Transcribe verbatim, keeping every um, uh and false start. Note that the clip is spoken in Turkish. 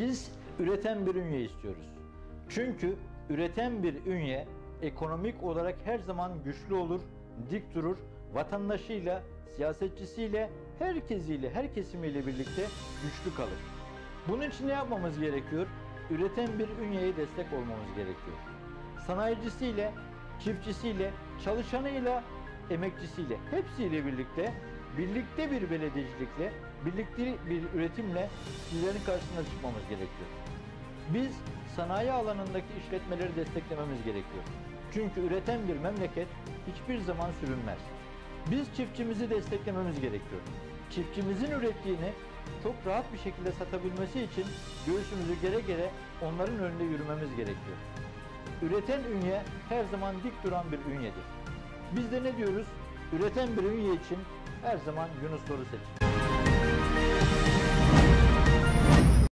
Biz üreten bir ünye istiyoruz. Çünkü üreten bir ünye ekonomik olarak her zaman güçlü olur, dik durur, vatandaşıyla, siyasetçisiyle, herkesiyle, her kesimiyle birlikte güçlü kalır. Bunun için ne yapmamız gerekiyor? Üreten bir ünyeye destek olmamız gerekiyor. Sanayicisiyle, çiftçisiyle, çalışanıyla, emekçisiyle, hepsiyle birlikte, birlikte bir belediyecilikle, birlikte bir üretimle sizlerin karşısına çıkmamız gerekiyor. Biz sanayi alanındaki işletmeleri desteklememiz gerekiyor. Çünkü üreten bir memleket hiçbir zaman sürünmez. Biz çiftçimizi desteklememiz gerekiyor. Çiftçimizin ürettiğini çok rahat bir şekilde satabilmesi için göğsümüzü gere gere onların önünde yürümemiz gerekiyor. Üreten ünye her zaman dik duran bir ünyedir. Biz de ne diyoruz? Üreten bir ünye için her zaman Yunus Tor'u seçin.